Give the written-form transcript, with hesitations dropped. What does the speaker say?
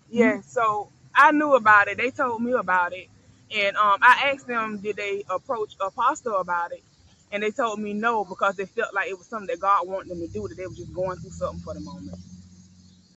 Yeah, so I knew about it. They told me about it, and I asked them, did they approach Apostle about it? And they told me no because they felt like it was something that God wanted them to do. That they were just going through something for the moment.